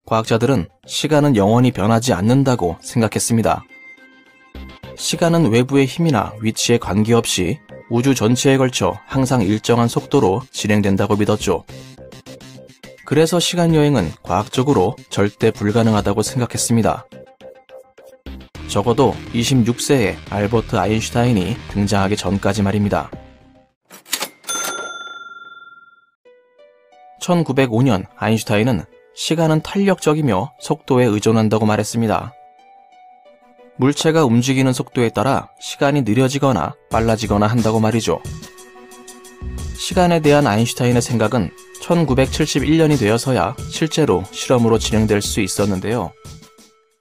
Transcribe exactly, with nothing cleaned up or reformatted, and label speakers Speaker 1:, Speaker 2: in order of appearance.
Speaker 1: 과학자들은 시간은 영원히 변하지 않는다고 생각했습니다. 시간은 외부의 힘이나 위치에 관계없이 우주 전체에 걸쳐 항상 일정한 속도로 진행된다고 믿었죠. 그래서 시간여행은 과학적으로 절대 불가능하다고 생각했습니다. 적어도 이십육 세에 알버트 아인슈타인이 등장하기 전까지 말입니다. 천구백오 년 아인슈타인은 시간은 탄력적이며 속도에 의존한다고 말했습니다. 물체가 움직이는 속도에 따라 시간이 느려지거나 빨라지거나 한다고 말이죠. 시간에 대한 아인슈타인의 생각은 천구백칠십일 년이 되어서야 실제로 실험으로 진행될 수 있었는데요.